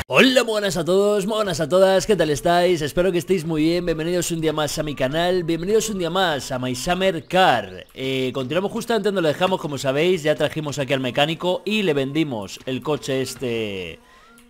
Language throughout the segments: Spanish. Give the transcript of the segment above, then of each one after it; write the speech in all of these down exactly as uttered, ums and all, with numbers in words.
Hola, buenas a todos, buenas a todas, ¿qué tal estáis? Espero que estéis muy bien, bienvenidos un día más a mi canal, bienvenidos un día más a My Summer Car. eh, Continuamos justamente donde lo dejamos, como sabéis, ya trajimos aquí al mecánico y le vendimos el coche este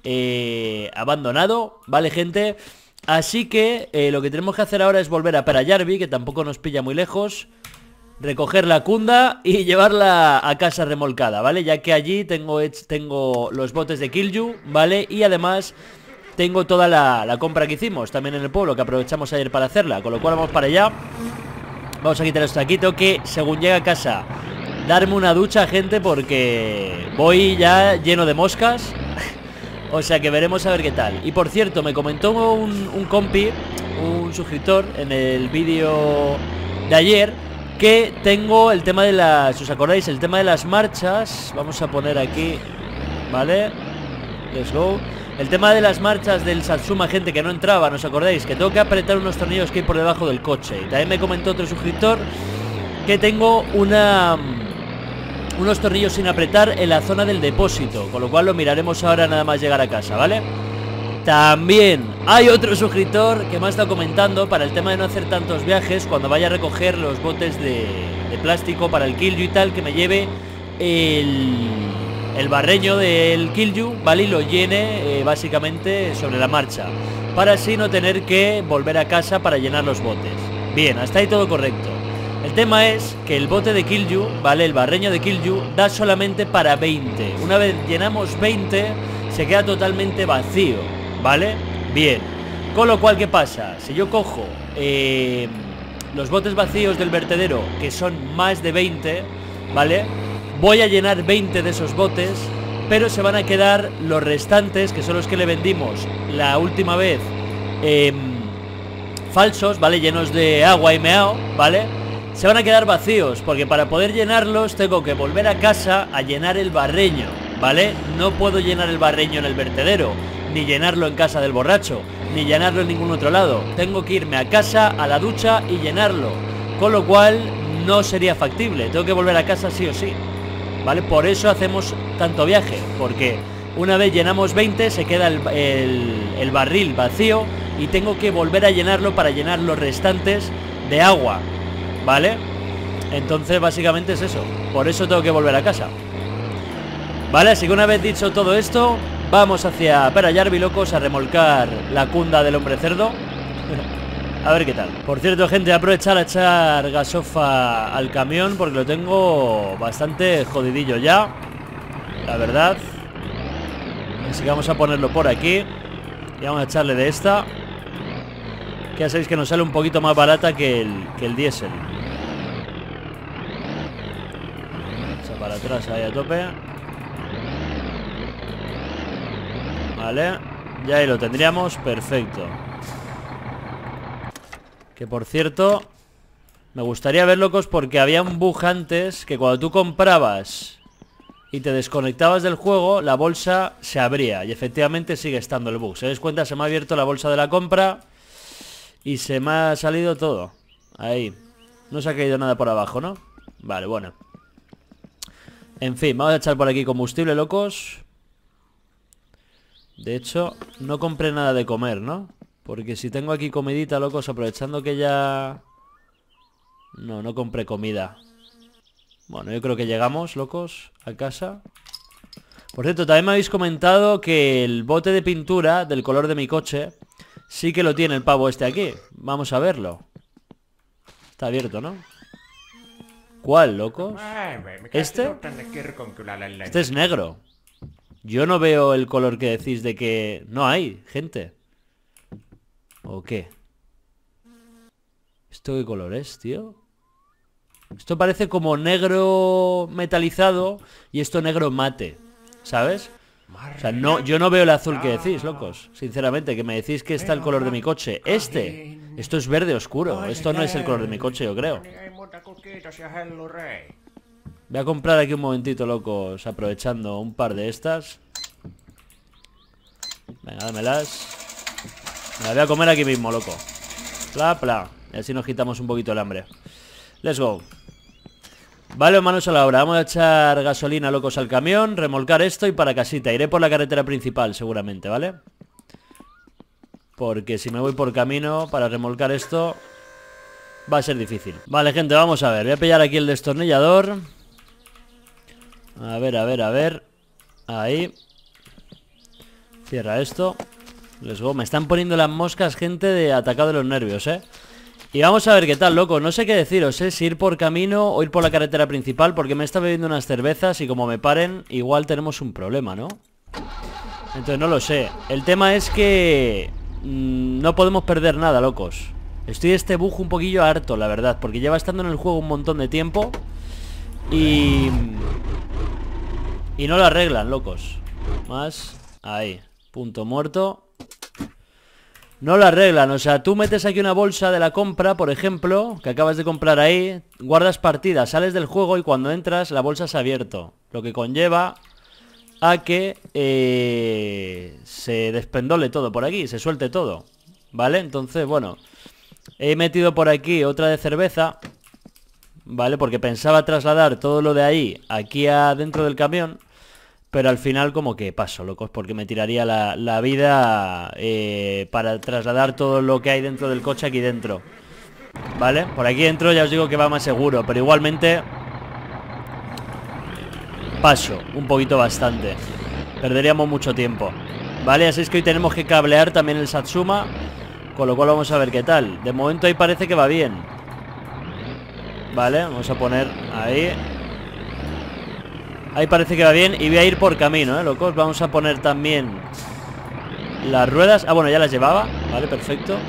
eh, abandonado, ¿vale, gente? Así que eh, lo que tenemos que hacer ahora es volver a Perayarvi, que tampoco nos pilla muy lejos, recoger la Kunda y llevarla a casa remolcada, ¿vale? Ya que allí tengo, tengo los botes de Killju, ¿vale? Y además tengo toda la, la compra que hicimos también en el pueblo, que aprovechamos ayer para hacerla. Con lo cual vamos para allá. Vamos a quitar esto de aquí. Tengo que, según llegue a casa, darme una ducha, gente, porque voy ya lleno de moscas. O sea que veremos a ver qué tal. Y por cierto, me comentó un, un compi, un suscriptor, en el vídeo de ayer, que tengo el tema de las... ¿Os acordáis? El tema de las marchas. Vamos a poner aquí, ¿vale? Let's go. El tema de las marchas del Satsuma, gente, que no entraba, ¿no os acordáis? Que tengo que apretar unos tornillos que hay por debajo del coche. Y también me comentó otro suscriptor que tengo una... unos tornillos sin apretar en la zona del depósito, con lo cual lo miraremos ahora nada más llegar a casa, ¿vale? También hay otro suscriptor que me ha estado comentando para el tema de no hacer tantos viajes, cuando vaya a recoger los botes de, de plástico para el Killju y tal, que me lleve el, el barreño del Killju, ¿vale? Y lo llene eh, básicamente sobre la marcha, para así no tener que volver a casa para llenar los botes. Bien, hasta ahí todo correcto. El tema es que el bote de Killju, ¿vale? El barreño de Killju da solamente para veinte. Una vez llenamos veinte, se queda totalmente vacío, ¿vale? Bien. Con lo cual, ¿qué pasa? Si yo cojo eh, los botes vacíos del vertedero, que son más de veinte, ¿vale? Voy a llenar veinte de esos botes, pero se van a quedar los restantes, que son los que le vendimos la última vez, eh, falsos, ¿vale? Llenos de agua y meao, ¿vale? Se van a quedar vacíos, porque para poder llenarlos tengo que volver a casa a llenar el barreño, ¿vale? No puedo llenar el barreño en el vertedero, ni llenarlo en casa del borracho, ni llenarlo en ningún otro lado. Tengo que irme a casa, a la ducha y llenarlo, con lo cual no sería factible. Tengo que volver a casa sí o sí, ¿vale? Por eso hacemos tanto viaje, porque una vez llenamos veinte se queda el, el, el barril vacío y tengo que volver a llenarlo para llenar los restantes de agua, ¿vale? Entonces básicamente es eso. Por eso tengo que volver a casa, ¿vale? Así que una vez dicho todo esto, vamos hacia Perayarvi, locos, a remolcar la Kunda del hombre cerdo. A ver qué tal. Por cierto, gente, aprovechar a echar gasofa al camión, porque lo tengo bastante jodidillo ya, la verdad. Así que vamos a ponerlo por aquí y vamos a echarle de esta, que ya sabéis que nos sale un poquito más barata que el, que el diésel. Echa para atrás ahí a tope. Vale, ya ahí lo tendríamos, perfecto. Que por cierto, me gustaría ver, locos, porque había un bug antes que cuando tú comprabas y te desconectabas del juego, la bolsa se abría. Y efectivamente sigue estando el bug. ¿Se dais cuenta? Se me ha abierto la bolsa de la compra y se me ha salido todo. Ahí. No se ha caído nada por abajo, ¿no? Vale, bueno. En fin, vamos a echar por aquí combustible, locos. De hecho, no compré nada de comer, ¿no? Porque si tengo aquí comidita, locos, aprovechando que ya... No, no compré comida. Bueno, yo creo que llegamos, locos, a casa. Por cierto, también me habéis comentado que el bote de pintura del color de mi coche sí que lo tiene el pavo este aquí. Vamos a verlo. Está abierto, ¿no? ¿Cuál, locos? ¿Este? Este es negro. Yo no veo el color que decís de que... No hay, gente. ¿O qué? ¿Esto qué color es, tío? Esto parece como negro metalizado y esto negro mate, ¿sabes? O sea, no, yo no veo el azul que decís, locos. Sinceramente, que me decís que está el color de mi coche. Este, esto es verde oscuro. Esto no es el color de mi coche, yo creo. Voy a comprar aquí un momentito, locos, aprovechando un par de estas. Venga, dámelas. Me las voy a comer aquí mismo, loco. Pla, pla. Y así nos quitamos un poquito el hambre. Let's go. Vale, manos a la obra. Vamos a echar gasolina, locos, al camión, remolcar esto y para casita. Iré por la carretera principal seguramente, ¿vale? Porque si me voy por camino para remolcar esto va a ser difícil. Vale, gente, vamos a ver. Voy a pillar aquí el destornillador. A ver, a ver, a ver. Ahí. Cierra esto. Let's go. Me están poniendo las moscas, gente, de atacado de los nervios, ¿eh? Y vamos a ver qué tal, loco. No sé qué deciros, ¿eh? Si ir por camino o ir por la carretera principal, porque me está bebiendo unas cervezas y como me paren, igual tenemos un problema, ¿no? Entonces no lo sé. El tema es que mmm, no podemos perder nada, locos. Estoy de este bug un poquillo harto, la verdad, porque lleva estando en el juego un montón de tiempo y... Y no lo arreglan, locos. Más, ahí, punto muerto. No lo arreglan, o sea, tú metes aquí una bolsa de la compra, por ejemplo, que acabas de comprar ahí, guardas partida, sales del juego y cuando entras la bolsa se ha abierto, lo que conlleva a que eh, se despendole todo por aquí, se suelte todo, ¿vale? Entonces, bueno, he metido por aquí otra de cerveza, ¿vale? Porque pensaba trasladar todo lo de ahí aquí adentro del camión, pero al final como que paso, locos, porque me tiraría la, la vida eh, para trasladar todo lo que hay dentro del coche aquí dentro. ¿Vale? Por aquí dentro ya os digo que va más seguro, pero igualmente paso un poquito bastante. Perderíamos mucho tiempo. ¿Vale? Así es que hoy tenemos que cablear también el Satsuma, con lo cual vamos a ver qué tal. De momento ahí parece que va bien. Vale, vamos a poner ahí. Ahí parece que va bien y voy a ir por camino, ¿eh, locos? Vamos a poner también las ruedas. Ah, bueno, ya las llevaba. Vale, perfecto.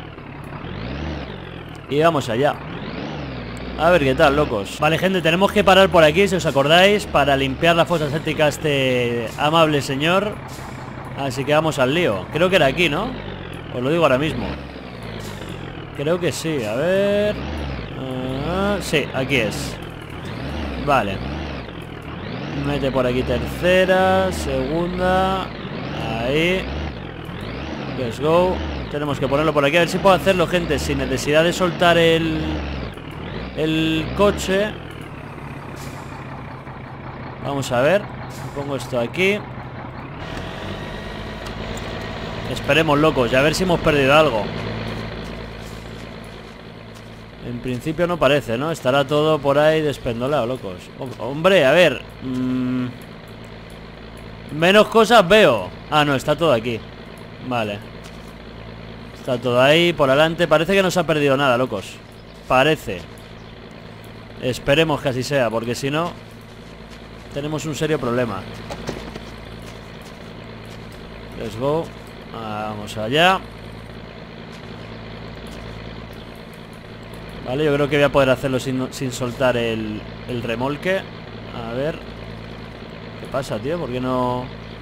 Y vamos allá. A ver qué tal, locos. Vale, gente, tenemos que parar por aquí, si os acordáis, para limpiar la fosa séptica a este amable señor. Así que vamos al lío. Creo que era aquí, ¿no? Os lo digo ahora mismo. Creo que sí, a ver... Uh, sí, aquí es. Vale. Mete por aquí tercera, segunda. Ahí. Let's go. Tenemos que ponerlo por aquí. A ver si puedo hacerlo, gente, sin necesidad de soltar el El coche. Vamos a ver. Pongo esto aquí. Esperemos, locos, y a ver si hemos perdido algo. En principio no parece, ¿no? Estará todo por ahí despendolado, locos. Hombre, a ver. Mmm, menos cosas veo. Ah, no, está todo aquí. Vale. Está todo ahí, por adelante. Parece que no se ha perdido nada, locos. Parece. Esperemos que así sea, porque si no tenemos un serio problema. Let's go. Vamos allá. Vale, yo creo que voy a poder hacerlo sin, sin soltar el, el remolque. A ver. ¿Qué pasa, tío? ¿Por qué no...?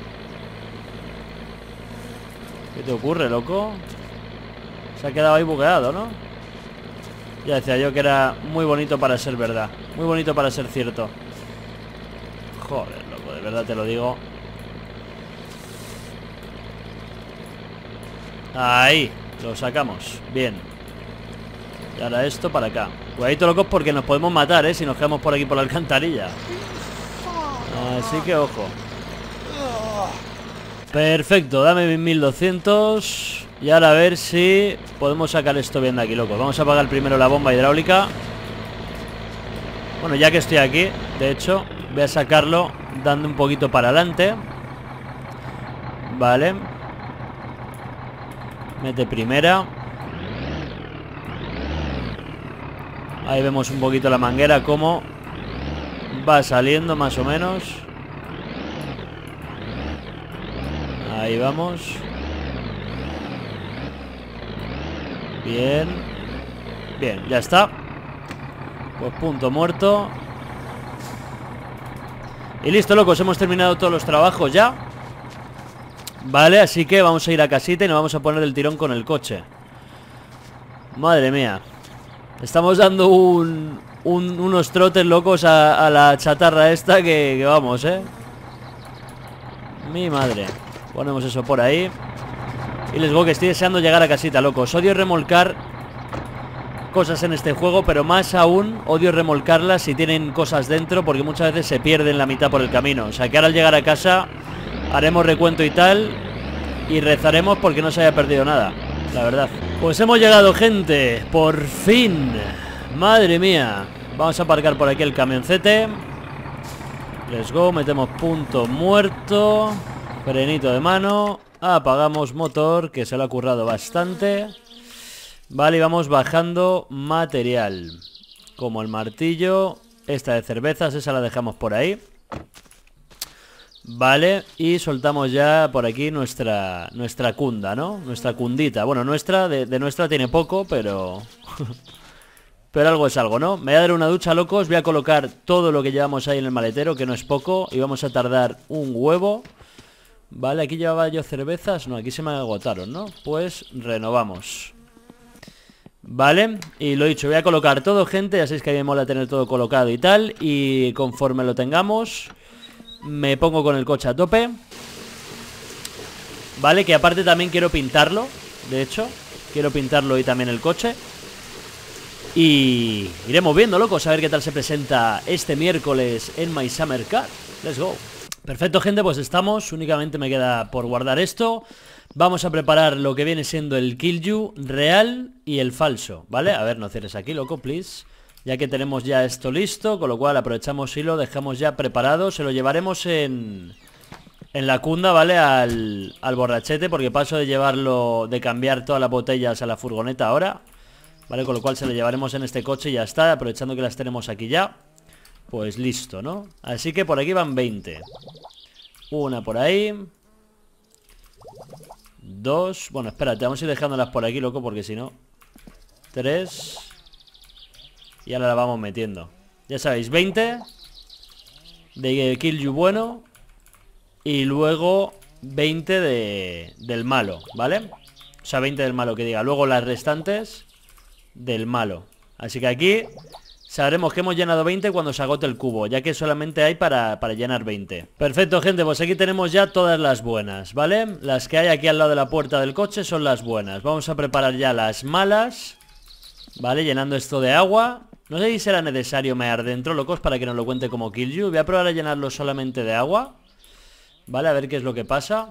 ¿Qué te ocurre, loco? Se ha quedado ahí bugueado, ¿no? Ya decía yo que era muy bonito para ser verdad. Muy bonito para ser cierto. Joder, loco, de verdad te lo digo. Ahí, lo sacamos. Bien. Y ahora esto para acá. Cuidadito, locos, porque nos podemos matar, ¿eh? Si nos quedamos por aquí por la alcantarilla. Así que ojo. Perfecto, dame mis mil doscientos. Y ahora a ver si podemos sacar esto bien de aquí, locos. Vamos a apagar primero la bomba hidráulica. Bueno, ya que estoy aquí, de hecho, voy a sacarlo dando un poquito para adelante. Vale. Mete primera. Ahí vemos un poquito la manguera como va saliendo más o menos. Ahí vamos. Bien. Bien, ya está. Pues punto muerto. Y listo, locos, hemos terminado todos los trabajos ya. Vale, así que vamos a ir a casita y nos vamos a poner el tirón con el coche. Madre mía. Estamos dando un, un, unos trotes locos a, a la chatarra esta que, que vamos, ¿eh? Mi madre. Ponemos eso por ahí. Y les digo que estoy deseando llegar a casita, locos. Odio remolcar cosas en este juego, pero más aún odio remolcarlas si tienen cosas dentro, porque muchas veces se pierden la mitad por el camino. O sea que ahora al llegar a casa haremos recuento y tal, y rezaremos porque no se haya perdido nada, la verdad. Pues hemos llegado, gente, por fin. Madre mía. Vamos a aparcar por aquí el camioncete. Let's go, metemos punto muerto. Frenito de mano. Apagamos motor, que se lo ha currado bastante. Vale, y vamos bajando material, como el martillo. Esta de cervezas, esa la dejamos por ahí. Vale, y soltamos ya por aquí nuestra nuestra cunda, ¿no? Nuestra cundita. Bueno, nuestra, de, de nuestra tiene poco, pero... pero algo es algo, ¿no? Me voy a dar una ducha, locos. Voy a colocar todo lo que llevamos ahí en el maletero, que no es poco. Y vamos a tardar un huevo. Vale, aquí llevaba yo cervezas. No, aquí se me agotaron, ¿no? Pues renovamos. Vale, y lo dicho, voy a colocar todo, gente. Ya sabéis que a mí me mola tener todo colocado y tal. Y conforme lo tengamos, me pongo con el coche a tope. Vale, que aparte también quiero pintarlo. De hecho, quiero pintarlo y también el coche. Y iremos viendo, locos, a ver qué tal se presenta este miércoles en My Summer Car. Let's go. Perfecto, gente, pues estamos. Únicamente me queda por guardar esto. Vamos a preparar lo que viene siendo el Kill You real y el falso, ¿vale? A ver, no cierres aquí, loco, please. Ya que tenemos ya esto listo, con lo cual aprovechamos y lo dejamos ya preparado. Se lo llevaremos en... en la cunda, ¿vale? Al, al borrachete, porque paso de llevarlo, de cambiar todas las botellas a la furgoneta ahora, ¿vale? Con lo cual se lo llevaremos en este coche y ya está, aprovechando que las tenemos aquí ya. Pues listo, ¿no? Así que por aquí van veinte. Una por ahí. Dos. Bueno, espérate, vamos a ir dejándolas por aquí, loco, porque si no... Tres. Y ahora la vamos metiendo. Ya sabéis, veinte de Kill You bueno. Y luego veinte de, del malo, ¿vale? O sea, veinte del malo que diga. Luego las restantes del malo. Así que aquí sabremos que hemos llenado veinte cuando se agote el cubo, ya que solamente hay para, para llenar veinte. Perfecto, gente, pues aquí tenemos ya todas las buenas, ¿vale? Las que hay aquí al lado de la puerta del coche son las buenas. Vamos a preparar ya las malas, ¿vale? Llenando esto de agua. No sé si será necesario mear dentro, locos, para que nos lo cuente como Kill You. Voy a probar a llenarlo solamente de agua, ¿vale? A ver qué es lo que pasa.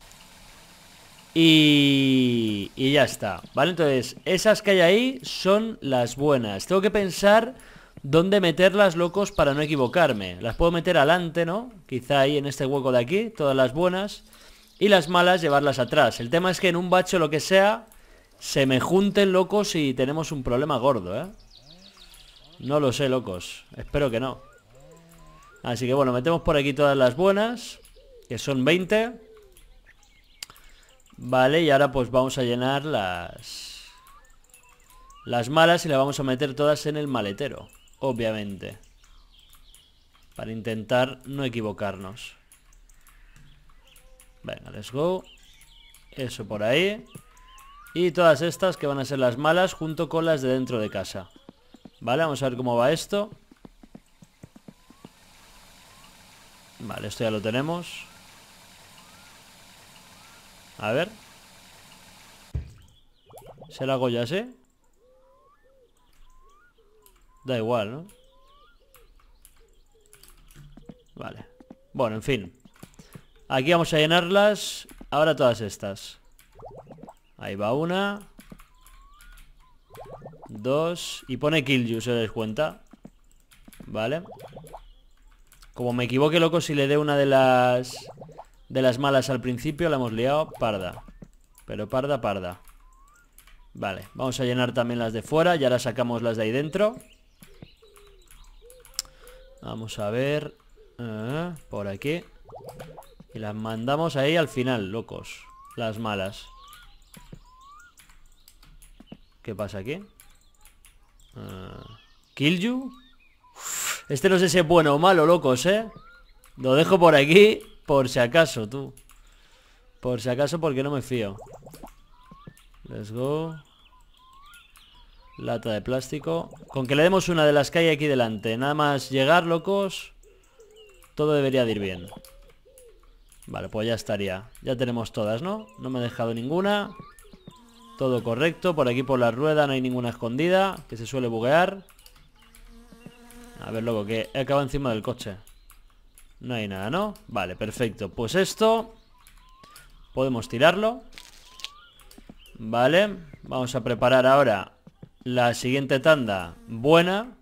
Y... y ya está, ¿vale? Entonces, esas que hay ahí son las buenas. Tengo que pensar dónde meterlas, locos, para no equivocarme. Las puedo meter adelante, ¿no? Quizá ahí en este hueco de aquí, todas las buenas. Y las malas llevarlas atrás. El tema es que en un bache o lo que sea se me junten, locos, y tenemos un problema gordo, ¿eh? No lo sé, locos. Espero que no. Así que bueno, metemos por aquí todas las buenas, que son veinte. Vale, y ahora pues vamos a llenar las las malas y las vamos a meter todas en el maletero, obviamente, para intentar no equivocarnos. Venga, let's go. Eso por ahí. Y todas estas que van a ser las malas junto con las de dentro de casa. Vale, vamos a ver cómo va esto. Vale, esto ya lo tenemos. A ver. ¿Se lo hago ya así? Da igual, ¿no? Vale. Bueno, en fin. Aquí vamos a llenarlas. Ahora todas estas. Ahí va una. Dos. Y pone Kill You, ¿se les cuenta? Vale. Como me equivoque, loco, si le dé una de las... de las malas al principio, la hemos liado parda. Pero parda, parda. Vale, vamos a llenar también las de fuera. Y ahora sacamos las de ahí dentro. Vamos a ver. Uh, por aquí. Y las mandamos ahí al final, locos. Las malas. ¿Qué pasa aquí? Uh, Kill You. Este no sé si es bueno o malo, locos, ¿eh? Lo dejo por aquí por si acaso, tú. Por si acaso, porque no me fío. Let's go. Lata de plástico. Con que le demos una de las que hay aquí delante, nada más llegar, locos, todo debería de ir bien. Vale, pues ya estaría. Ya tenemos todas, ¿no? No me he dejado ninguna. Todo correcto. Por aquí por la rueda no hay ninguna escondida, que se suele buguear. A ver, loco, que he acabado encima del coche. No hay nada, ¿no? Vale, perfecto. Pues esto podemos tirarlo. Vale, vamos a preparar ahora la siguiente tanda buena,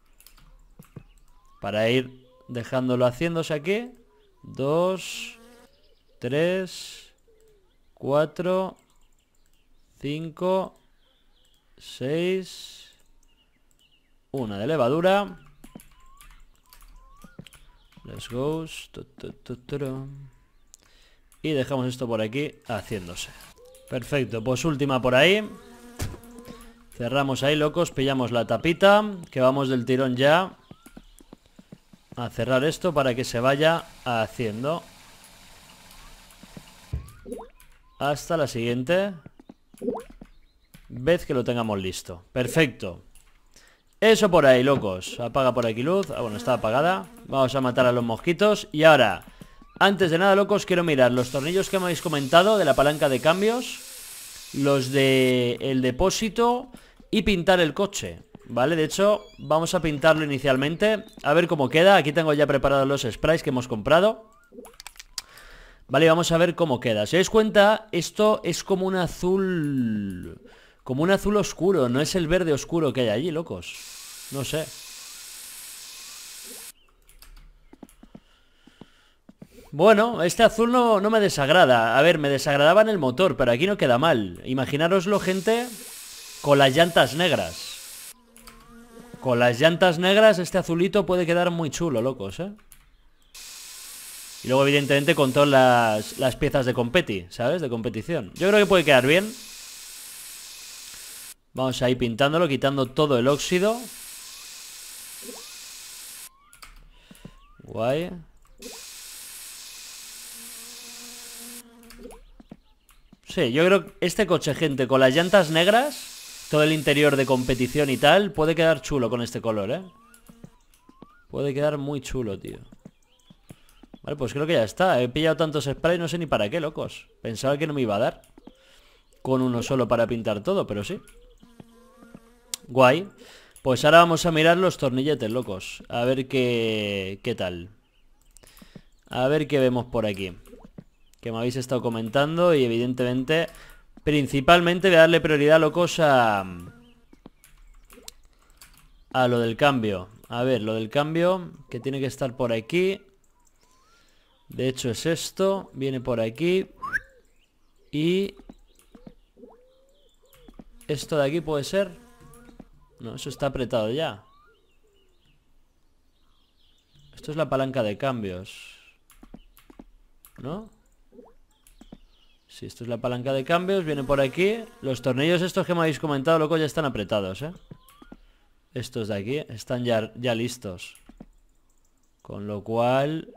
para ir dejándolo haciéndose aquí. Dos, tres, cuatro, cinco, seis. Una de levadura. Let's go. Y dejamos esto por aquí haciéndose. Perfecto, pues última por ahí. Cerramos ahí, locos. Pillamos la tapita, que vamos del tirón ya a cerrar esto para que se vaya haciendo. Hasta la siguiente vez que lo tengamos listo. Perfecto. Eso por ahí, locos. Apaga por aquí luz. Ah, bueno, está apagada. Vamos a matar a los mosquitos. Y ahora, antes de nada, locos, quiero mirar los tornillos que me habéis comentado de la palanca de cambios, los de el depósito y pintar el coche, ¿vale? De hecho, vamos a pintarlo inicialmente, a ver cómo queda. Aquí tengo ya preparados los sprays que hemos comprado. Vale, vamos a ver cómo queda. Si os dais cuenta, esto es como un azul... Como un azul oscuro, no es el verde oscuro que hay allí, locos. No sé. Bueno, este azul no, no me desagrada. A ver, me desagradaba en el motor, pero aquí no queda mal. Imaginároslo, gente, con las llantas negras. Con las llantas negras este azulito puede quedar muy chulo, locos, ¿eh? Y luego, evidentemente, con todas las, las piezas de competi, ¿sabes? De competición. Yo creo que puede quedar bien. Vamos a ir pintándolo, quitando todo el óxido. Guay. Sí, yo creo que este coche, gente, con las llantas negras, todo el interior de competición y tal, puede quedar chulo con este color, ¿eh? Puede quedar muy chulo, tío. Vale, pues creo que ya está. He pillado tantos sprays, no sé ni para qué, locos. Pensaba que no me iba a dar con uno solo para pintar todo, pero sí. Guay. Pues ahora vamos a mirar los tornilletes, locos. A ver qué, qué tal. A ver qué vemos por aquí, que me habéis estado comentando. Y evidentemente, principalmente voy a darle prioridad, locos, a A lo del cambio. A ver, lo del cambio, que tiene que estar por aquí. De hecho es esto. Viene por aquí. Y esto de aquí puede ser. No, eso está apretado ya. Esto es la palanca de cambios, ¿no? Sí, esto es la palanca de cambios. Viene por aquí. Los tornillos estos que me habéis comentado, loco, ya están apretados, ¿eh? Estos de aquí están ya, ya listos. Con lo cual,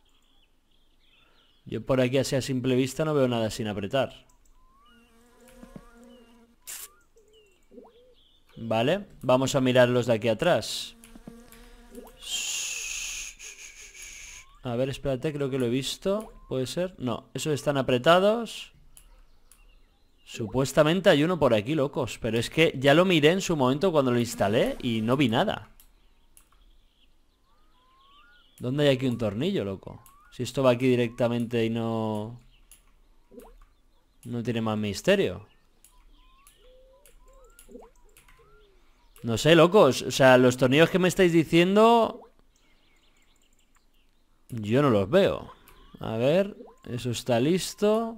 yo por aquí así a simple vista no veo nada sin apretar. Vale, vamos a mirar los de aquí atrás. A ver, espérate, creo que lo he visto. ¿Puede ser? No, esos están apretados. Supuestamente hay uno por aquí, locos. Pero es que ya lo miré en su momento cuando lo instalé y no vi nada. ¿Dónde hay aquí un tornillo, loco? Si esto va aquí directamente y no... No tiene más misterio. No sé, locos. O sea, los tornillos que me estáis diciendo, yo no los veo. A ver, eso está listo.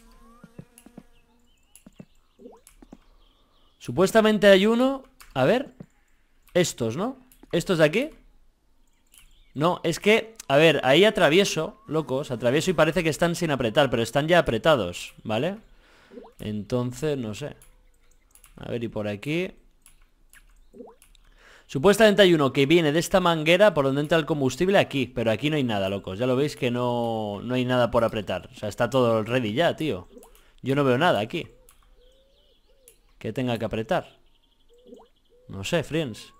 Supuestamente hay uno. A ver, estos, ¿no? ¿Estos de aquí? No, es que, a ver, ahí atravieso, locos, atravieso y parece que están sin apretar, pero están ya apretados, ¿vale? Entonces, no sé. A ver, y por aquí supuestamente hay uno que viene de esta manguera por donde entra el combustible aquí, pero aquí no hay nada, locos. Ya lo veis que no, no hay nada por apretar. O sea, está todo ready ya, tío. Yo no veo nada aquí que tenga que apretar. No sé, friends.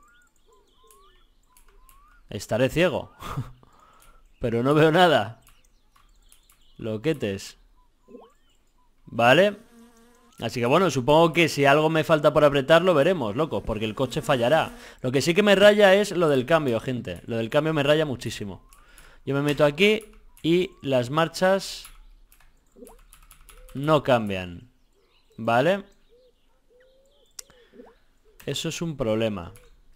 Estaré ciego. Pero no veo nada. Loquetes. Vale. Así que bueno, supongo que si algo me falta por apretar lo veremos, locos, porque el coche fallará. Lo que sí que me raya es lo del cambio, gente. Lo del cambio me raya muchísimo. Yo me meto aquí y las marchas no cambian, ¿vale? Eso es un problema.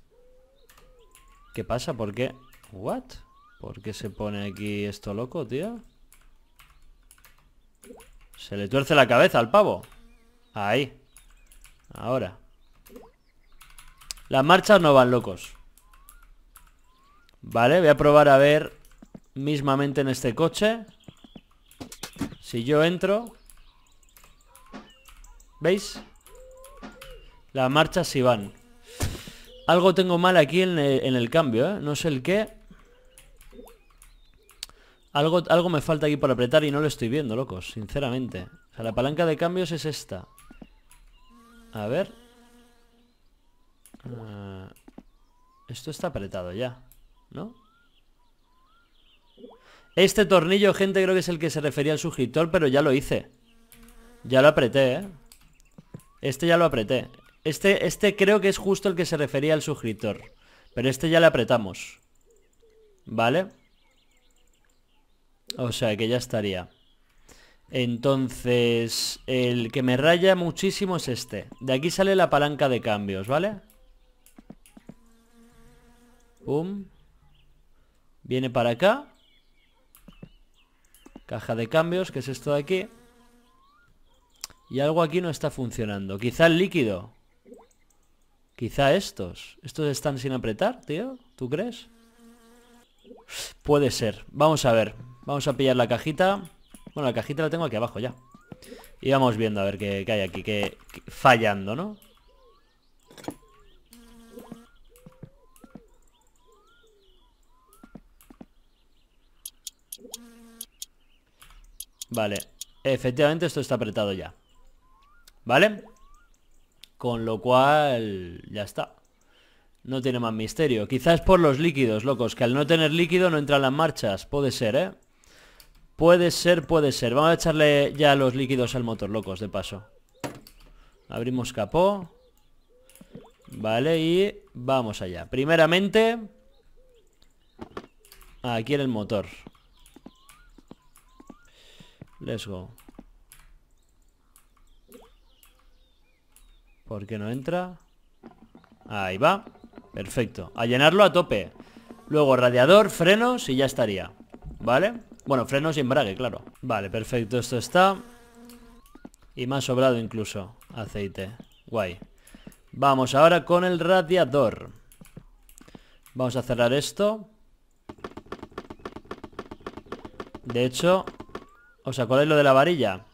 ¿Qué pasa? ¿Por qué? ¿What? ¿Por qué se pone aquí esto loco, tío? Se le tuerce la cabeza al pavo. Ahí. Ahora. Las marchas no van, locos. Vale, voy a probar a ver mismamente en este coche. Si yo entro, ¿veis? Las marchas sí van. Algo tengo mal aquí en el, en el cambio, ¿eh? No sé el qué. Algo, algo me falta aquí por apretar y no lo estoy viendo, locos, sinceramente. O sea, la palanca de cambios es esta. A ver. Uh, esto está apretado ya, ¿no? Este tornillo, gente, creo que es el que se refería al suscriptor, pero ya lo hice. Ya lo apreté, ¿eh? Este ya lo apreté. Este, este creo que es justo el que se refería al suscriptor. Pero este ya le apretamos. ¿Vale? O sea que ya estaría. Entonces, el que me raya muchísimo es este. De aquí sale la palanca de cambios, ¿vale? Pum. Viene para acá. Caja de cambios, que es esto de aquí. Y algo aquí no está funcionando. Quizá el líquido. Quizá estos. Estos están sin apretar, tío. ¿Tú crees? Puede ser. Vamos a ver. Vamos a pillar la cajita. Bueno, la cajita la tengo aquí abajo ya. Y vamos viendo a ver qué, qué hay aquí. Que, que fallando, ¿no? Vale. Efectivamente esto está apretado ya. ¿Vale? Con lo cual ya está. No tiene más misterio. Quizás por los líquidos, locos. Que al no tener líquido no entran las marchas. Puede ser, ¿eh? Puede ser, puede ser. Vamos a echarle ya los líquidos al motor, locos, de paso. Abrimos capó. Vale, y vamos allá. Primeramente, aquí en el motor. Let's go. ¿Por qué no entra? Ahí va. Perfecto. A llenarlo a tope. Luego radiador, frenos y ya estaría. ¿Vale? Bueno, frenos y embrague, claro. Vale, perfecto. Esto está. Y más sobrado incluso. Aceite. Guay. Vamos ahora con el radiador. Vamos a cerrar esto. De hecho, ¿os acordáis lo de la varilla?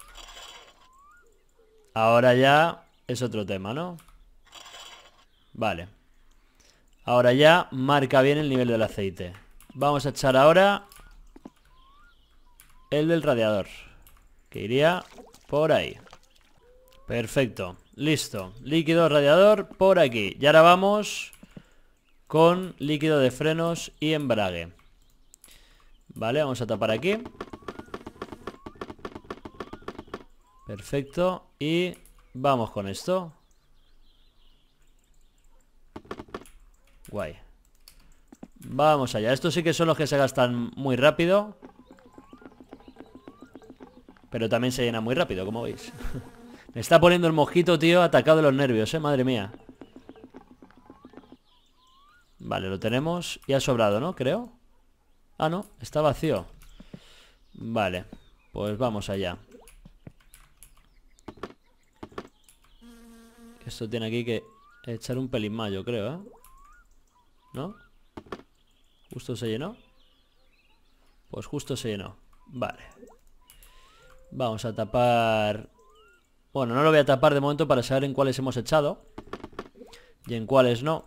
Ahora ya es otro tema, ¿no? Vale. Ahora ya marca bien el nivel del aceite. Vamos a echar ahora el del radiador, que iría por ahí. Perfecto. Listo. Líquido radiador por aquí. Y ahora vamos con líquido de frenos y embrague. Vale, vamos a tapar aquí. Perfecto. Y vamos con esto. Guay. Vamos allá. Estos sí que son los que se gastan muy rápido. Pero también se llena muy rápido, como veis. Me está poniendo el mosquito, tío, atacado de los nervios, eh, madre mía. Vale, lo tenemos. Y ha sobrado, ¿no? Creo. Ah, no, está vacío. Vale, pues vamos allá. Esto tiene aquí que echar un pelín más, yo creo, ¿eh? ¿No? ¿Justo se llenó? Pues justo se llenó. Vale. Vamos a tapar. Bueno, no lo voy a tapar de momento para saber en cuáles hemos echado y en cuáles no.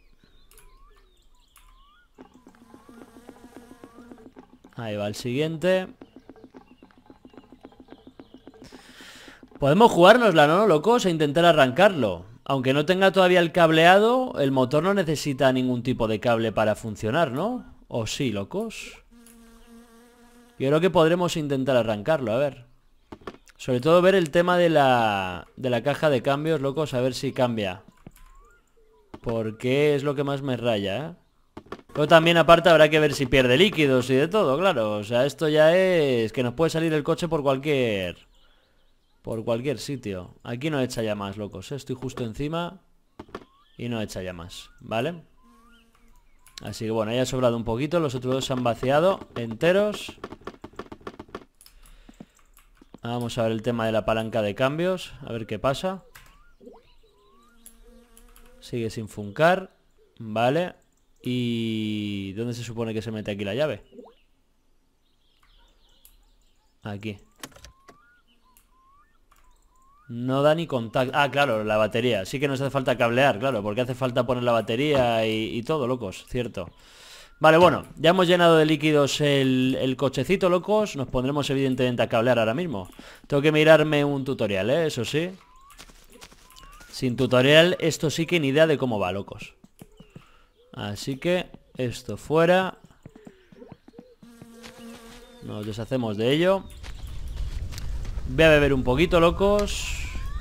Ahí va el siguiente. Podemos jugárnosla, ¿no, locos? E intentar arrancarlo. Aunque no tenga todavía el cableado, el motor no necesita ningún tipo de cable para funcionar, ¿no? ¿O sí, locos? Yo creo que podremos intentar arrancarlo, a ver. Sobre todo ver el tema de la, de la caja de cambios, locos, a ver si cambia. Porque es lo que más me raya, ¿eh? Pero también aparte habrá que ver si pierde líquidos y de todo, claro. O sea, esto ya es que nos puede salir el coche por cualquier... Por cualquier sitio. Aquí no echa llamas, locos, ¿eh? Estoy justo encima y no echa llamas, ¿vale? Así que bueno, ya ha sobrado un poquito. Los otros dos se han vaciado enteros. Vamos a ver el tema de la palanca de cambios. A ver qué pasa. Sigue sin funcar. Vale. ¿Y dónde se supone que se mete aquí la llave? Aquí. No da ni contacto. Ah, claro, la batería. Sí que nos hace falta cablear, claro, porque hace falta poner la batería y, y todo, locos, cierto. Vale, bueno, ya hemos llenado de líquidos el, el cochecito, locos. Nos pondremos evidentemente a cablear ahora mismo. Tengo que mirarme un tutorial, ¿eh? Eso sí. Sin tutorial, esto sí que ni idea de cómo va, locos. Así que esto fuera. Nos deshacemos de ello. Voy a beber un poquito, locos.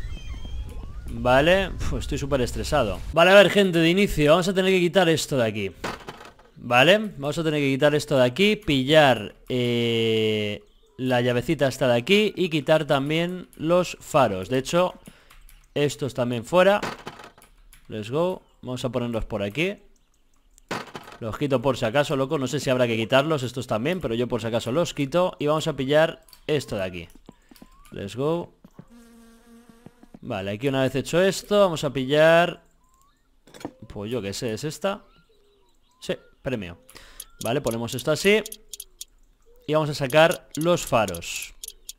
Vale, Uf, estoy súper estresado. Vale, a ver, gente, de inicio vamos a tener que quitar esto de aquí. Vale, vamos a tener que quitar esto de aquí. Pillar eh, la llavecita esta de aquí. Y quitar también los faros. De hecho, estos también fuera. Let's go. Vamos a ponerlos por aquí. Los quito por si acaso, loco. No sé si habrá que quitarlos, estos también, pero yo por si acaso los quito. Y vamos a pillar esto de aquí. Let's go. Vale, aquí una vez hecho esto, vamos a pillar... Pues yo qué sé, ¿es esta? Sí, premio. Vale, ponemos esto así. Y vamos a sacar los faros.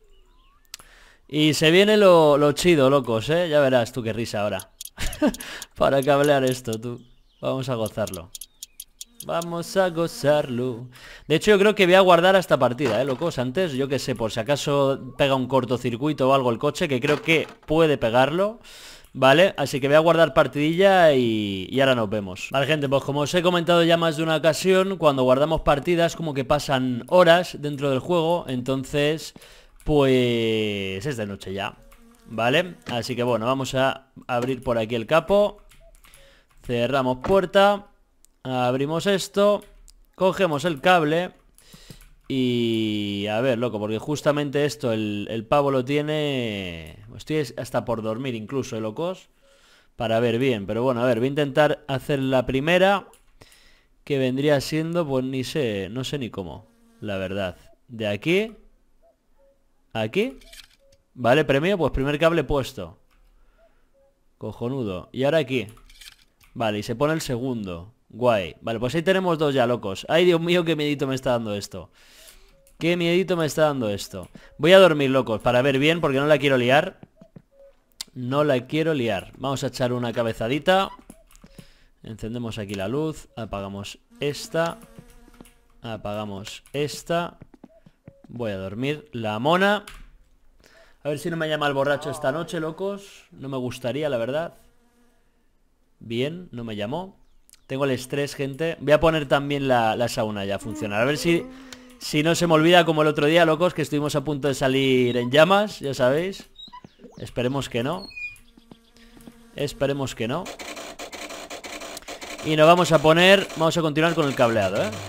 Y se viene lo, lo chido, locos, ¿eh? Ya verás tú qué risa ahora. Para cablear esto, tú. Vamos a gozarlo. Vamos a gozarlo. De hecho yo creo que voy a guardar esta partida, eh, locos. Antes, yo que sé, por si acaso pega un cortocircuito o algo el coche, que creo que puede pegarlo. Vale, así que voy a guardar partidilla y, y ahora nos vemos. Vale, gente, pues como os he comentado ya más de una ocasión, cuando guardamos partidas como que pasan horas dentro del juego. Entonces, pues es de noche ya. Vale, así que bueno, vamos a abrir por aquí el capo. Cerramos puerta. Abrimos esto. Cogemos el cable. Y... a ver, loco, porque justamente esto el, el pavo lo tiene... Estoy hasta por dormir incluso, ¿eh, locos? Para ver bien, pero bueno, a ver, voy a intentar hacer la primera. Que vendría siendo, pues ni sé, no sé ni cómo, la verdad. De aquí. Aquí. Vale, premio, pues primer cable puesto. Cojonudo. Y ahora aquí. Vale, y se pone el segundo. Guay. Vale, pues ahí tenemos dos ya, locos. Ay, Dios mío, qué miedito me está dando esto. Qué miedito me está dando esto. Voy a dormir, locos, para ver bien, porque no la quiero liar. No la quiero liar. Vamos a echar una cabezadita. Encendemos aquí la luz. Apagamos esta. Apagamos esta. Voy a dormir. La mona. A ver si no me llama el borracho esta noche, locos. No me gustaría, la verdad. Bien, no me llamó. Tengo el estrés, gente. Voy a poner también la, la sauna ya a funcionar. A ver si, si no se me olvida como el otro día, locos, que estuvimos a punto de salir en llamas, ya sabéis. Esperemos que no. Esperemos que no. Y nos vamos a poner... Vamos a continuar con el cableado, ¿eh?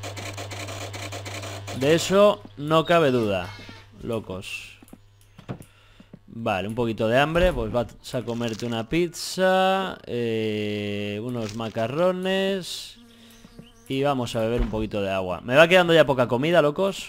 De eso no cabe duda, locos. Vale, un poquito de hambre. Pues vas a comerte una pizza, eh, unos macarrones. Y vamos a beber un poquito de agua. Me va quedando ya poca comida, locos.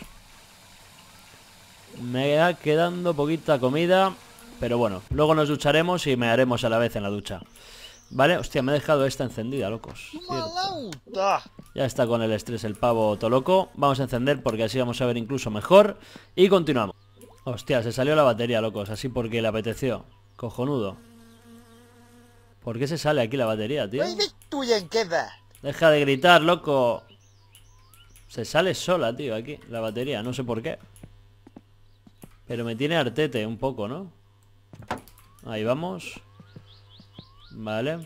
Me va quedando poquita comida. Pero bueno, luego nos ducharemos y me haremos a la vez en la ducha. Vale, hostia, me he dejado esta encendida, locos. Cierto. Ya está con el estrés el pavo todo loco. Vamos a encender porque así vamos a ver incluso mejor. Y continuamos. Hostia, se salió la batería, locos. Así porque le apeteció. Cojonudo. ¿Por qué se sale aquí la batería, tío? Deja de gritar, loco. Se sale sola, tío, aquí la batería. No sé por qué. Pero me tiene artete un poco, ¿no? Ahí vamos. Vale.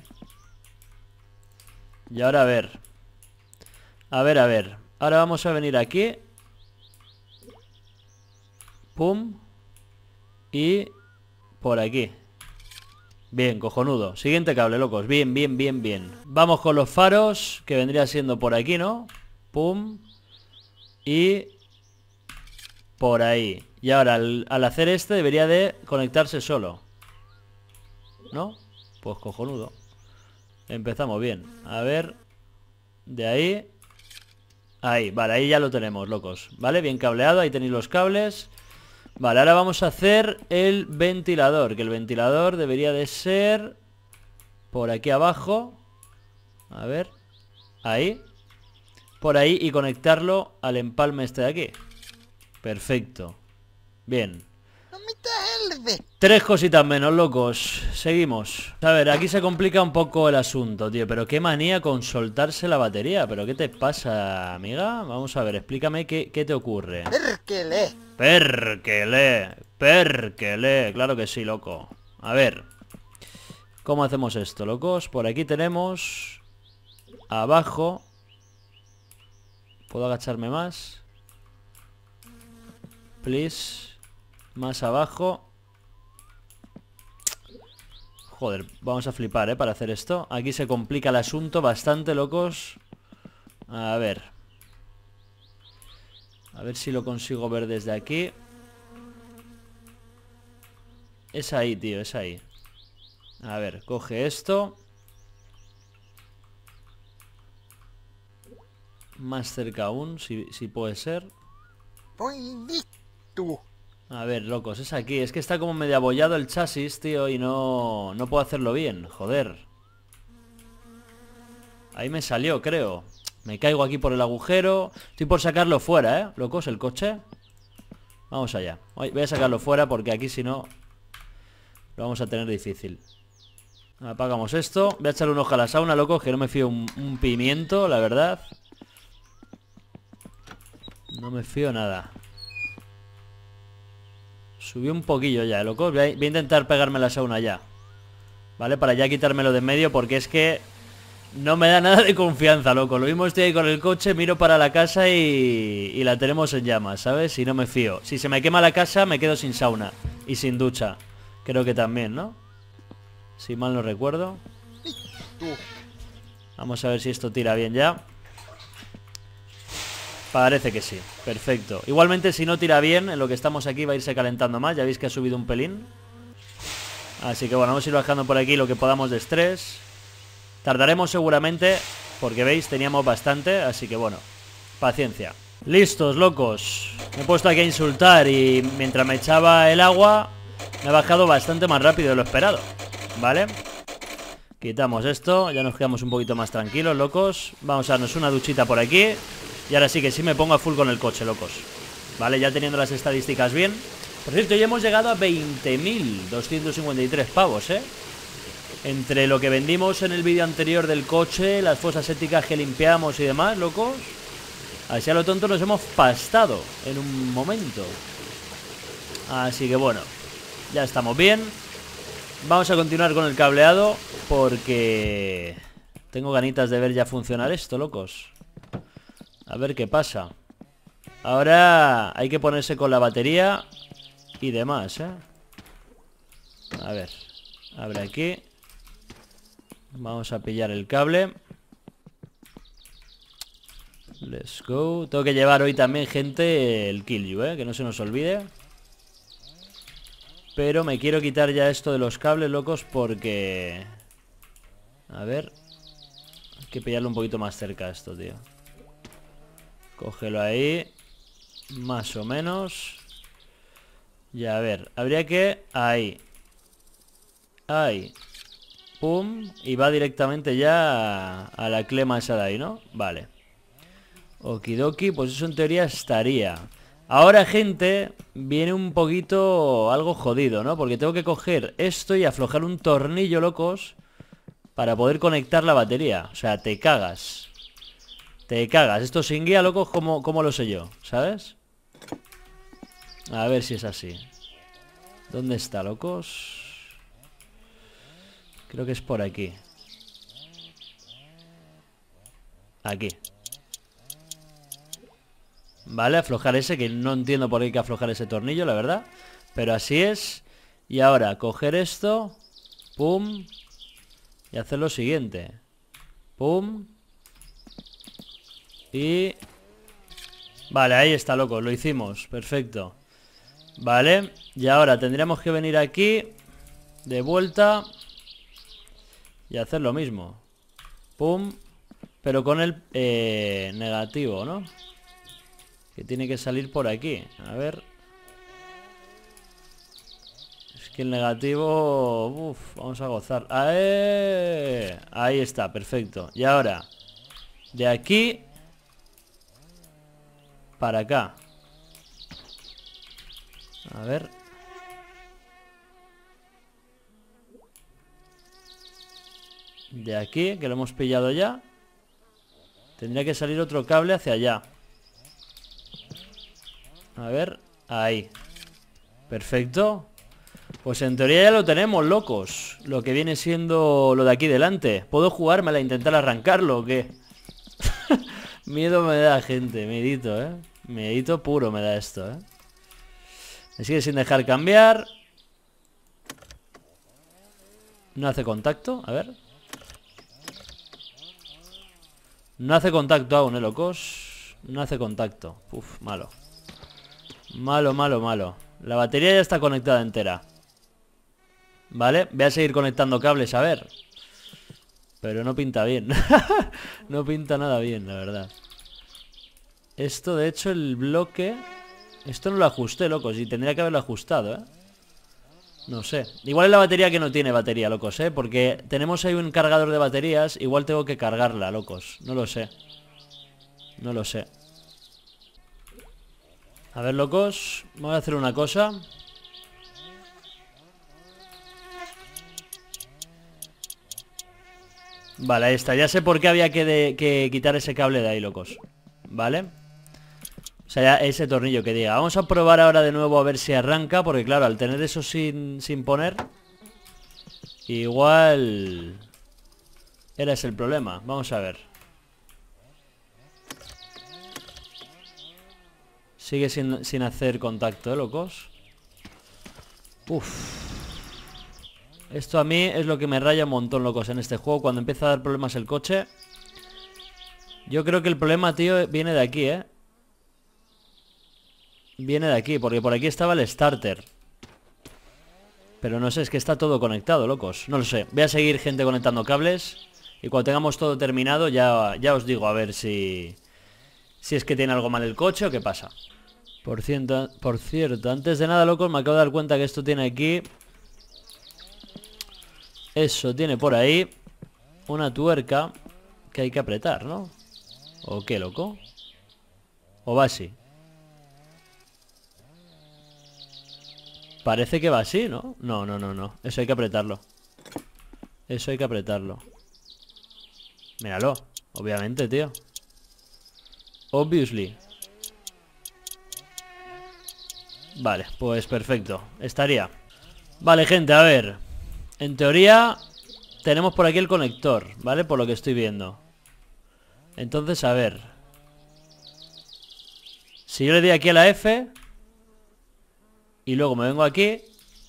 Y ahora a ver. A ver, a ver. Ahora vamos a venir aquí. Pum. Y por aquí. Bien, cojonudo. Siguiente cable, locos. Bien, bien, bien, bien. Vamos con los faros, que vendría siendo por aquí, ¿no? Pum. Y por ahí. Y ahora, al, al hacer este, debería de conectarse solo, ¿no? Pues cojonudo. Empezamos bien. A ver. De ahí. Ahí, vale, ahí ya lo tenemos, locos. Vale, bien cableado, ahí tenéis los cables. Vale, ahora vamos a hacer el ventilador. Que el ventilador debería de ser por aquí abajo. A ver. Ahí. Por ahí y conectarlo al empalme este de aquí. Perfecto. Bien. Tres cositas menos, locos. Seguimos. A ver, aquí se complica un poco el asunto, tío. Pero qué manía con soltarse la batería. ¿Pero qué te pasa, amiga? Vamos a ver, explícame qué, qué te ocurre. Pérquele. Pérquele. Pérquele. Claro que sí, loco. A ver. ¿Cómo hacemos esto, locos? Por aquí tenemos... Abajo. ¿Puedo agacharme más? Please. Más abajo. Joder, vamos a flipar, ¿eh? Para hacer esto. Aquí se complica el asunto bastante, locos. A ver. A ver si lo consigo ver desde aquí. Es ahí, tío, es ahí. A ver, coge esto. Más cerca aún, si, si puede ser. A ver, locos, es aquí. Es que está como medio abollado el chasis, tío. Y no, no puedo hacerlo bien, joder. Ahí me salió, creo. Me caigo aquí por el agujero. Estoy por sacarlo fuera, ¿eh? Locos, el coche. Vamos allá. Voy a sacarlo fuera porque aquí si no lo vamos a tener difícil. Apagamos esto. Voy a echarle un ojo a la sauna, locos, que no me fío un, un pimiento, la verdad. No me fío nada. Subí un poquillo ya, locos. Voy a, voy a intentar pegarme la sauna ya. ¿Vale? Para ya quitármelo de en medio porque es que no me da nada de confianza, loco. Lo mismo estoy ahí con el coche, miro para la casa y, y la tenemos en llamas, ¿sabes? Y no me fío. Si se me quema la casa, me quedo sin sauna y sin ducha. Creo que también, ¿no? Si mal no recuerdo. Vamos a ver si esto tira bien ya. Parece que sí, perfecto. Igualmente si no tira bien, en lo que estamos aquí va a irse calentando más. Ya veis que ha subido un pelín. Así que bueno, vamos a ir bajando por aquí lo que podamos de estrés. Tardaremos seguramente, porque veis, teníamos bastante. Así que bueno, paciencia. Listos, locos. Me he puesto aquí a insultar y mientras me echaba el agua me he bajado bastante más rápido de lo esperado. ¿Vale? Quitamos esto, ya nos quedamos un poquito más tranquilos, locos. Vamos a darnos una duchita por aquí. Y ahora sí que sí me pongo a full con el coche, locos. Vale, ya teniendo las estadísticas bien. Por cierto, ya hemos llegado a veinte mil doscientos cincuenta y tres pavos, ¿eh? Entre lo que vendimos en el vídeo anterior del coche, las fosas sépticas que limpiamos y demás, locos. Así a lo tonto nos hemos pastado en un momento. Así que bueno, ya estamos bien. Vamos a continuar con el cableado porque tengo ganitas de ver ya funcionar esto, locos. A ver qué pasa. Ahora hay que ponerse con la batería y demás, ¿eh? A ver. Abre aquí. Vamos a pillar el cable. Let's go. Tengo que llevar hoy también, gente, el Kill You, ¿eh? Que no se nos olvide. Pero me quiero quitar ya esto de los cables, locos, porque... A ver. Hay que pillarlo un poquito más cerca a esto, tío. Cógelo ahí. Más o menos. Y a ver, habría que... Ahí. Ahí. Pum. Y va directamente ya a, a la clema esa de ahí, ¿no? Vale. Okidoki, pues eso en teoría estaría. Ahora, gente, viene un poquito algo jodido, ¿no? Porque tengo que coger esto y aflojar un tornillo, locos, para poder conectar la batería. O sea, te cagas. Te cagas. Esto sin guía, locos, ¿cómo, cómo lo sé yo? ¿Sabes? A ver si es así. ¿Dónde está, locos? Creo que es por aquí. Aquí. Vale, aflojar ese, que no entiendo por qué hay que aflojar ese tornillo, la verdad. Pero así es. Y ahora coger esto, pum, y hacer lo siguiente, pum. Y... Vale, ahí está, loco, lo hicimos, perfecto. Vale, y ahora tendríamos que venir aquí, de vuelta, y hacer lo mismo. Pum. Pero con el eh, negativo, ¿no? Que tiene que salir por aquí. A ver. Es que el negativo... Uf, vamos a gozar. ¡Ahí! Ahí está, perfecto. Y ahora, de aquí para acá. A ver. De aquí, que lo hemos pillado ya. Tendría que salir otro cable hacia allá. A ver, ahí. Perfecto. Pues en teoría ya lo tenemos, locos. Lo que viene siendo lo de aquí delante. ¿Puedo jugármela a intentar arrancarlo o qué? Miedo me da, gente, miedito, eh. Miedito puro me da esto, eh. Me sigue sin dejar cambiar. No hace contacto, a ver. No hace contacto aún, eh, locos. No hace contacto. Uf, malo. Malo, malo, malo. La batería ya está conectada entera. Vale, voy a seguir conectando cables, a ver. Pero no pinta bien. No pinta nada bien, la verdad. Esto, de hecho, el bloque... Esto no lo ajusté, locos. Y tendría que haberlo ajustado, ¿eh? No sé. Igual es la batería que no tiene batería, locos, ¿eh? Porque tenemos ahí un cargador de baterías. Igual tengo que cargarla, locos. No lo sé. No lo sé. A ver, locos. Voy a hacer una cosa. Vale, ahí está. Ya sé por qué había que, de, que quitar ese cable de ahí, locos. Vale. O sea, ya ese tornillo que diga. Vamos a probar ahora de nuevo a ver si arranca. Porque claro, al tener eso sin, sin poner, igual era ese el problema. Vamos a ver. Sigue sin, sin hacer contacto, ¿eh, locos? Uf. Esto a mí es lo que me raya un montón, locos, en este juego. Cuando empieza a dar problemas el coche. Yo creo que el problema, tío, viene de aquí, ¿eh? Viene de aquí, porque por aquí estaba el starter. Pero no sé, es que está todo conectado, locos. No lo sé, voy a seguir, gente, conectando cables. Y cuando tengamos todo terminado ya, ya os digo a ver si... Si es que tiene algo mal el coche o qué pasa. Por cierto, por cierto, antes de nada, locos, me acabo de dar cuenta que esto tiene aquí... Eso, tiene por ahí una tuerca que hay que apretar, ¿no? ¿O qué, loco? ¿O va así? Parece que va así, ¿no? No, no, no, no. Eso hay que apretarlo. Eso hay que apretarlo. Míralo. Obviamente, tío. Obviously. Vale, pues perfecto. Estaría. Vale, gente, a ver. En teoría tenemos por aquí el conector, ¿vale? Por lo que estoy viendo. Entonces, a ver. Si yo le doy aquí a la F y luego me vengo aquí,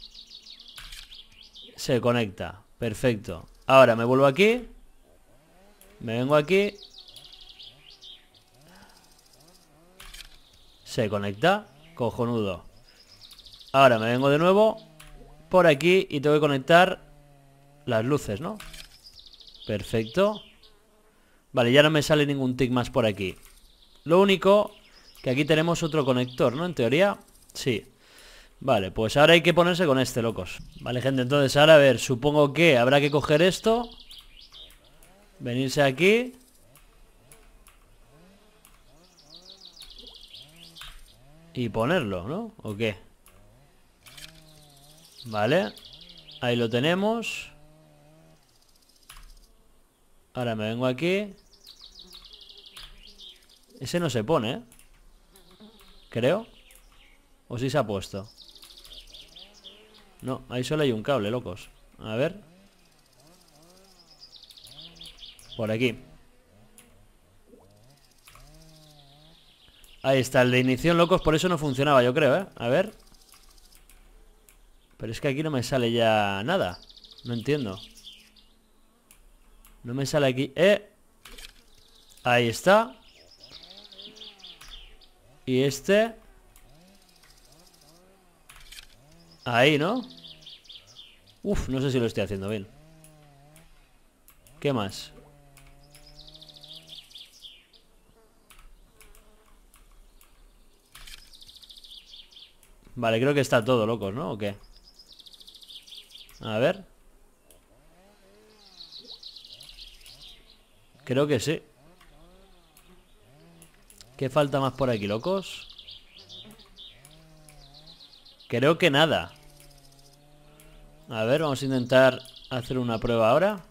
se conecta. Perfecto. Ahora me vuelvo aquí, me vengo aquí, se conecta. Cojonudo. Ahora me vengo de nuevo por aquí y tengo que conectar las luces, ¿no? Perfecto. Vale, ya no me sale ningún tic más por aquí. Lo único que aquí tenemos otro conector, ¿no? En teoría, sí. Vale, pues ahora hay que ponerse con este, locos. Vale, gente, entonces ahora a ver, supongo que habrá que coger esto, venirse aquí y ponerlo, ¿no? ¿O qué? Vale, ahí lo tenemos. Ahora me vengo aquí. Ese no se pone, ¿eh? Creo. ¿O sí se ha puesto? No, ahí solo hay un cable, locos. A ver. Por aquí. Ahí está, el de ignición, locos, por eso no funcionaba, yo creo, ¿eh? A ver. Pero es que aquí no me sale ya nada. No entiendo. No me sale aquí. ¡Eh! Ahí está. Y este... Ahí, ¿no? Uf, no sé si lo estoy haciendo bien. ¿Qué más? Vale, creo que está todo, locos, ¿no? ¿O qué? A ver. Creo que sí. ¿Qué falta más por aquí, locos? Creo que nada. A ver, vamos a intentar hacer una prueba ahora.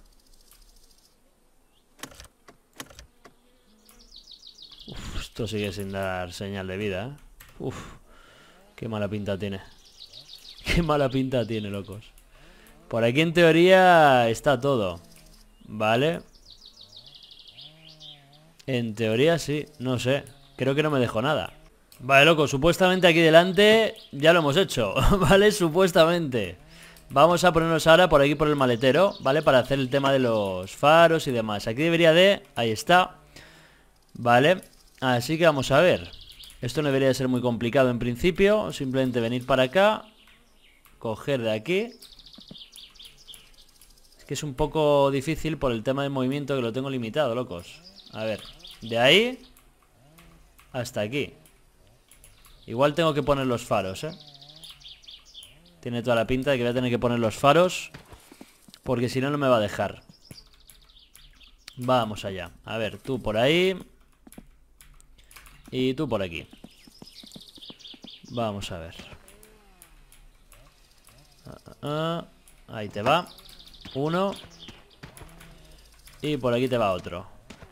Uf, esto sigue sin dar señal de vida, ¿eh? Uf, qué mala pinta tiene. Qué mala pinta tiene, locos. Por aquí en teoría está todo. Vale. En teoría sí, no sé. Creo que no me dejó nada. Vale, loco, supuestamente aquí delante ya lo hemos hecho. Vale, supuestamente. Vamos a ponernos ahora por aquí por el maletero, ¿vale? Para hacer el tema de los faros y demás. Aquí debería de... Ahí está. Vale. Así que vamos a ver. Esto no debería de ser muy complicado en principio. Simplemente venir para acá. Coger de aquí. Es que es un poco difícil por el tema del movimiento, que lo tengo limitado, locos. A ver. De ahí hasta aquí. Igual tengo que poner los faros, ¿eh? Tiene toda la pinta de que voy a tener que poner los faros, porque si no, no me va a dejar. Vamos allá. A ver, tú por ahí. Y tú por aquí. Vamos a ver. Ah, ah, ah. Ahí te va. Uno. Y por aquí te va otro.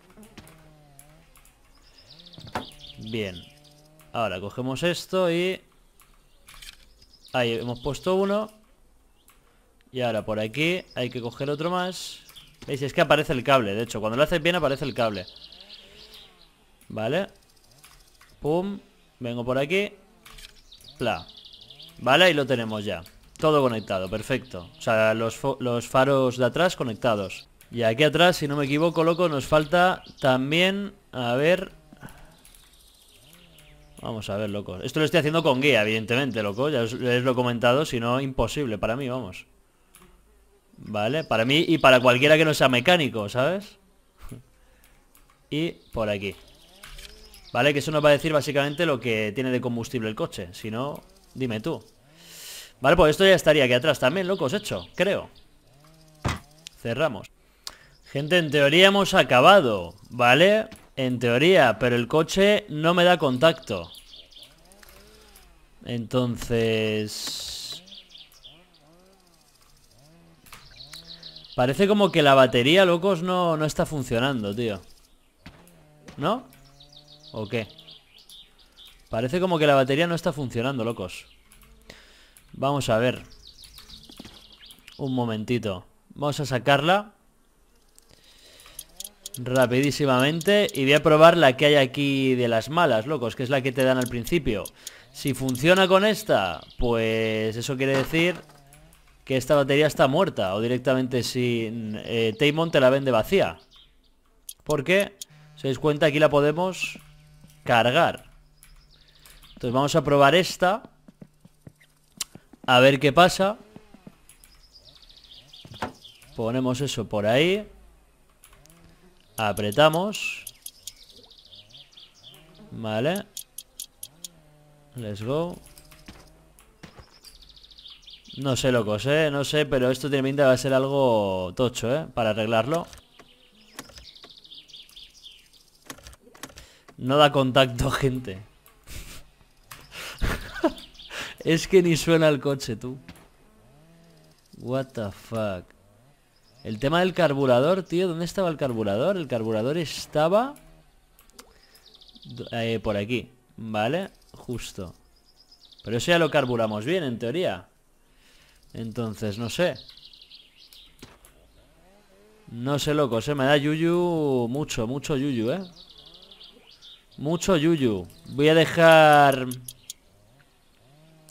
Bien. Ahora cogemos esto y... Ahí hemos puesto uno. Y ahora por aquí hay que coger otro más. ¿Veis? Es que aparece el cable. De hecho, cuando lo haces bien aparece el cable. Vale. Pum. Vengo por aquí. Pla. Vale, ahí lo tenemos ya. Todo conectado, perfecto. O sea, los, los faros de atrás conectados. Y aquí atrás, si no me equivoco, loco, nos falta también... A ver... Vamos a ver, loco. Esto lo estoy haciendo con guía, evidentemente, loco. Ya os, les lo he comentado, si no, imposible para mí, vamos. Vale, para mí y para cualquiera que no sea mecánico, ¿sabes? Y por aquí. Vale, que eso nos va a decir básicamente lo que tiene de combustible el coche. Si no, dime tú. Vale, pues esto ya estaría aquí atrás también, locos, hecho, creo. Cerramos. Gente, en teoría hemos acabado, ¿vale? En teoría, pero el coche no me da contacto. Entonces... Parece como que la batería, locos, no, no está funcionando, tío. ¿No? ¿O qué? Parece como que la batería no está funcionando, locos. Vamos a ver. Un momentito. Vamos a sacarla rapidísimamente. Y voy a probar la que hay aquí de las malas, locos, que es la que te dan al principio. Si funciona con esta, pues eso quiere decir que esta batería está muerta. O directamente si eh, Taimon te la vende vacía. Porque, si os dais cuenta, aquí la podemos cargar. Entonces vamos a probar esta. A ver qué pasa. Ponemos eso por ahí. Apretamos. Vale. Let's go. No sé, locos, eh. No sé, pero esto tiene pinta de va a ser algo tocho, eh. Para arreglarlo. No da contacto, gente. Es que ni suena el coche, tú. What the fuck. El tema del carburador, tío. ¿Dónde estaba el carburador? El carburador estaba... Eh, por aquí. Vale, justo. Pero eso ya lo carburamos bien, en teoría. Entonces, no sé. No sé, locos, eh. Me da yuyu mucho, mucho yuyu, eh. Mucho yuyu. Voy a dejar...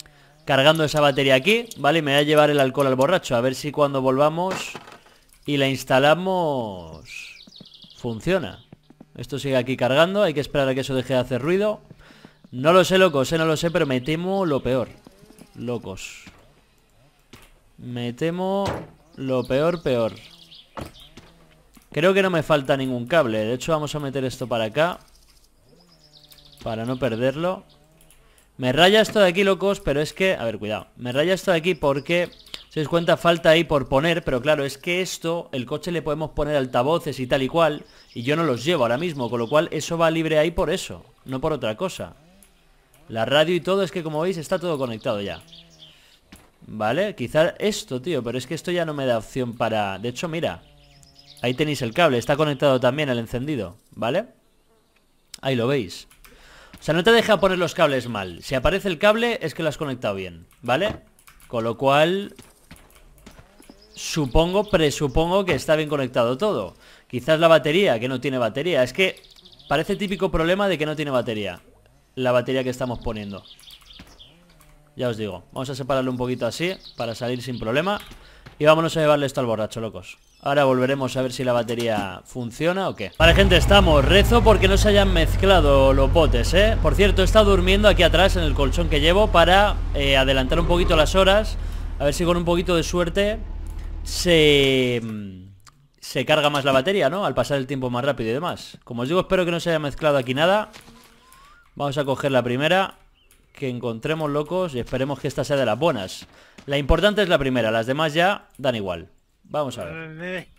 cargando esa batería aquí, ¿vale? Y me voy a llevar el alcohol al borracho. A ver si cuando volvamos y la instalamos funciona. Esto sigue aquí cargando. Hay que esperar a que eso deje de hacer ruido. No lo sé, locos, eh, no lo sé, pero me temo lo peor. Locos. Me temo lo peor, peor. Creo que no me falta ningún cable. De hecho, vamos a meter esto para acá, para no perderlo. Me raya esto de aquí, locos, pero es que... A ver, cuidado. Me raya esto de aquí porque... Si os cuenta, falta ahí por poner. Pero claro, es que esto, el coche le podemos poner altavoces y tal y cual. Y yo no los llevo ahora mismo. Con lo cual, eso va libre ahí por eso. No por otra cosa. La radio y todo, es que como veis, está todo conectado ya. Vale, quizá esto, tío. Pero es que esto ya no me da opción para... De hecho, mira. Ahí tenéis el cable. Está conectado también el encendido. ¿Vale? Ahí lo veis. O sea, no te deja poner los cables mal. Si aparece el cable es que lo has conectado bien, ¿vale? Con lo cual, supongo, presupongo que está bien conectado todo. Quizás la batería, que no tiene batería. Es que parece típico problema de que no tiene batería la batería que estamos poniendo. Ya os digo, vamos a separarlo un poquito así para salir sin problema. Y vámonos a llevarle esto al borracho, locos. Ahora volveremos a ver si la batería funciona o qué. Vale, gente, estamos. Rezo porque no se hayan mezclado los botes, ¿eh? Por cierto, he estado durmiendo aquí atrás en el colchón que llevo para eh, adelantar un poquito las horas. A ver si con un poquito de suerte se... se carga más la batería, ¿no? Al pasar el tiempo más rápido y demás. Como os digo, espero que no se haya mezclado aquí nada. Vamos a coger la primera que encontremos, locos, y esperemos que esta sea de las buenas. La importante es la primera, las demás ya dan igual. Vamos a ver.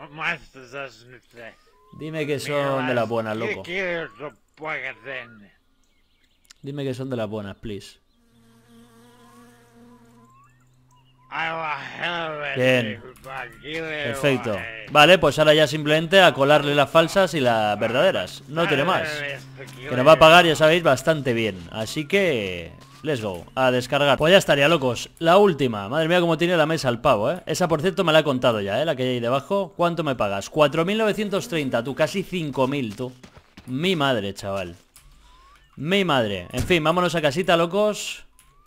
Dime que son de las buenas, loco. Dime que son de las buenas, please. Bien. Perfecto. Vale, pues ahora ya simplemente a colarle las falsas y las verdaderas. No tiene más. Que nos va a pagar, ya sabéis, bastante bien. Así que... let's go, a descargar. Pues ya estaría, locos. La última. Madre mía, cómo tiene la mesa el pavo, ¿eh? Esa, por cierto, me la he contado ya, ¿eh? La que hay ahí debajo. ¿Cuánto me pagas? cuatro mil novecientos treinta, tú. Casi cinco mil, tú. Mi madre, chaval. Mi madre. En fin, vámonos a casita, locos.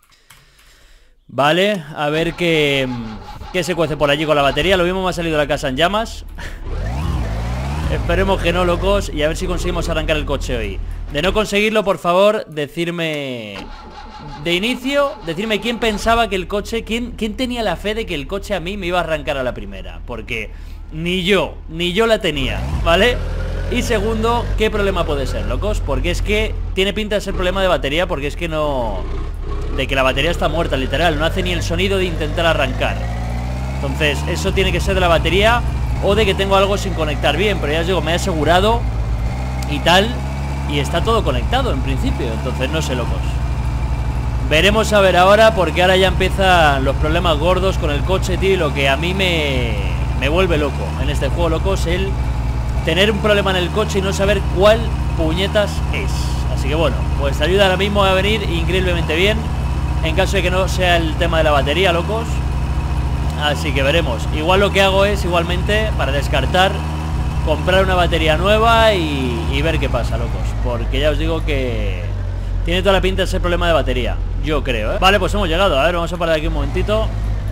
Vale, a ver qué... qué se cuece por allí con la batería. Lo mismo me ha salido la casa en llamas. Esperemos que no, locos. Y a ver si conseguimos arrancar el coche hoy. De no conseguirlo, por favor, decirme... de inicio, decirme quién pensaba que el coche... Quién, quién tenía la fe de que el coche a mí me iba a arrancar a la primera. Porque ni yo, ni yo la tenía, ¿vale? Y segundo, ¿qué problema puede ser, locos? Porque es que tiene pinta de ser problema de batería. Porque es que no... de que la batería está muerta, literal. No hace ni el sonido de intentar arrancar. Entonces, eso tiene que ser de la batería o de que tengo algo sin conectar bien. Pero ya os digo, me he asegurado y tal... y está todo conectado en principio. Entonces no sé, locos. Veremos a ver ahora, porque ahora ya empiezan los problemas gordos con el coche, tío. Y lo que a mí me, me vuelve loco en este juego, locos, el tener un problema en el coche y no saber cuál puñetas es. Así que bueno, pues te ayuda ahora mismo a venir increíblemente bien. En caso de que no sea el tema de la batería, locos. Así que veremos. Igual lo que hago es, igualmente, para descartar, comprar una batería nueva y, y ver qué pasa, locos. Porque ya os digo que tiene toda la pinta de ser problema de batería, yo creo, ¿eh? Vale, pues hemos llegado. A ver, vamos a parar aquí un momentito.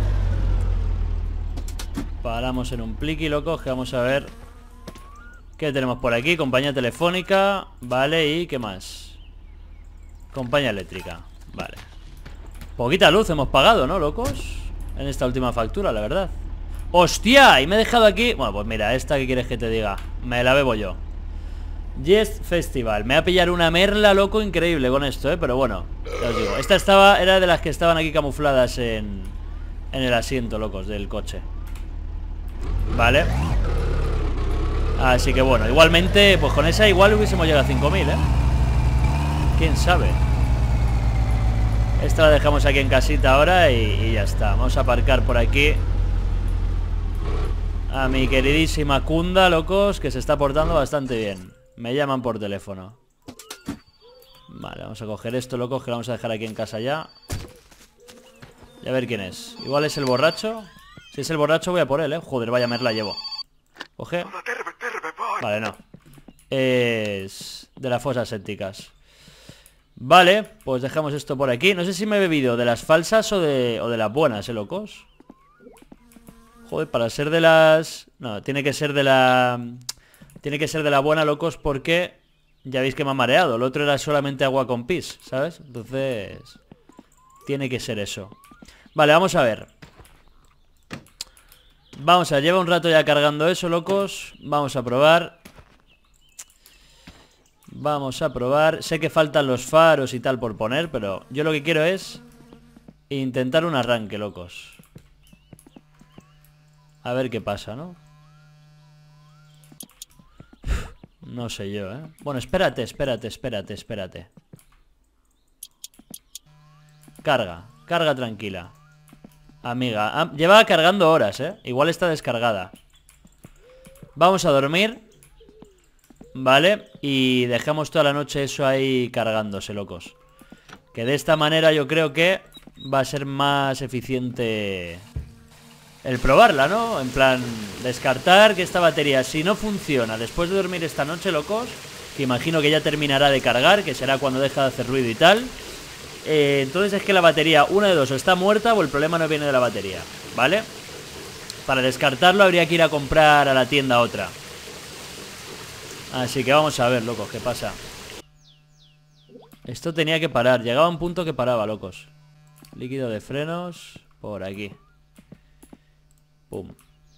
Paramos en un pliqui, locos, que vamos a ver qué tenemos por aquí. Compañía telefónica, vale, y qué más. Compañía eléctrica, vale. Poquita luz hemos pagado, ¿no, locos? En esta última factura, la verdad. ¡Hostia! Y me he dejado aquí... bueno, pues mira, esta que quieres que te diga. Me la bebo yo. Yes Festival. Me va a pillar una merla, loco, increíble con esto, ¿eh? Pero bueno, ya os digo. Esta estaba... era de las que estaban aquí camufladas en... en el asiento, locos, del coche. Vale. Así que bueno, igualmente, pues con esa igual hubiésemos llegado a cinco mil, ¿eh? ¿Quién sabe? Esta la dejamos aquí en casita ahora y, y ya está. Vamos a aparcar por aquí a mi queridísima Kunda, locos, que se está portando bastante bien. Me llaman por teléfono. Vale, vamos a coger esto, locos, que lo vamos a dejar aquí en casa ya. Y a ver quién es. Igual es el borracho. Si es el borracho voy a por él, eh. Joder, vaya merla llevo. Coge. Vale, no. Es de las fosas sépticas. Vale, pues dejamos esto por aquí. No sé si me he bebido de las falsas o de, o de las buenas, ¿eh, locos? Joder, para ser de las... No, tiene que ser de la... Tiene que ser de la buena, locos, porque... Ya veis que me ha mareado. El otro era solamente agua con pis, ¿sabes? Entonces... Tiene que ser eso. Vale, vamos a ver. Vamos a ver, lleva un rato ya cargando eso, locos. Vamos a probar. Vamos a probar. Sé que faltan los faros y tal por poner, pero yo lo que quiero es intentar un arranque, locos. A ver qué pasa, ¿no? No sé yo, ¿eh? Bueno, espérate, espérate, espérate, espérate. Carga, carga tranquila. Amiga, ah, lleva cargando horas, ¿eh? Igual está descargada. Vamos a dormir. Vale, y dejamos toda la noche eso ahí cargándose, locos. Que de esta manera yo creo que va a ser más eficiente el probarla, ¿no? En plan, descartar que esta batería, si no funciona después de dormir esta noche, locos, que imagino que ya terminará de cargar, que será cuando deja de hacer ruido y tal, eh, entonces es que la batería, una de dos, o está muerta o el problema no viene de la batería, ¿vale? Para descartarlo habría que ir a comprar a la tienda otra. Así que vamos a ver, locos, qué pasa. Esto tenía que parar, llegaba a un punto que paraba, locos. Líquido de frenos, por aquí. Pum.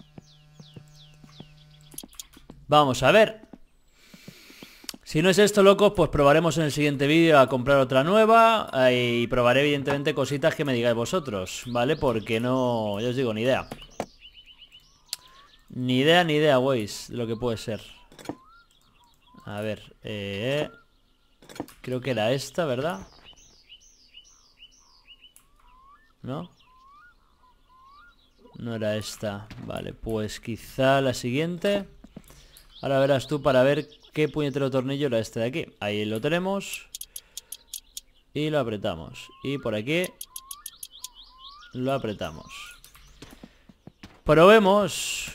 Vamos a ver. Si no es esto, locos, pues probaremos en el siguiente vídeo a comprar otra nueva. Y probaré evidentemente cositas que me digáis vosotros, ¿vale? Porque no, ya os digo, ni idea. Ni idea, ni idea, boys, de lo que puede ser. A ver, eh... creo que era esta, ¿verdad? ¿No? No era esta. Vale, pues quizá la siguiente. Ahora verás tú para ver qué puñetero tornillo era este de aquí. Ahí lo tenemos. Y lo apretamos. Y por aquí lo apretamos. Probemos.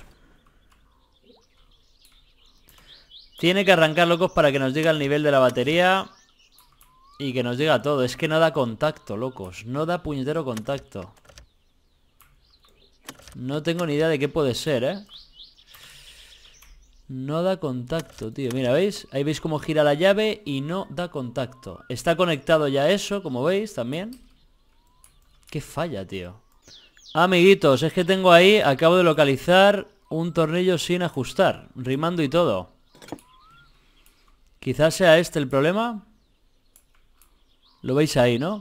Tiene que arrancar, locos, para que nos diga el nivel de la batería. Y que nos diga todo. Es que no da contacto, locos. No da puñetero contacto. No tengo ni idea de qué puede ser, ¿eh? No da contacto, tío. Mira, ¿veis? Ahí veis cómo gira la llave y no da contacto. Está conectado ya eso, como veis, también. Qué falla, tío. Amiguitos, es que tengo ahí, acabo de localizar un tornillo sin ajustar, rimando y todo. Quizás sea este el problema. Lo veis ahí, ¿no?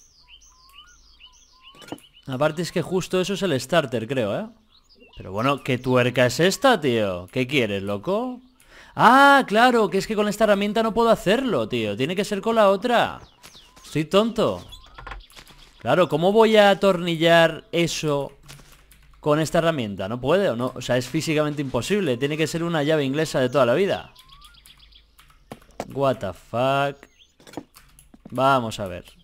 Aparte es que justo eso es el starter, creo, ¿eh? Pero bueno, ¿qué tuerca es esta, tío? ¿Qué quieres, loco? Ah, claro, que es que con esta herramienta no puedo hacerlo, tío. Tiene que ser con la otra. Estoy tonto. Claro, ¿cómo voy a atornillar eso con esta herramienta? No puedo, ¿no? O sea, es físicamente imposible. Tiene que ser una llave inglesa de toda la vida. What the fuck. Vamos a ver.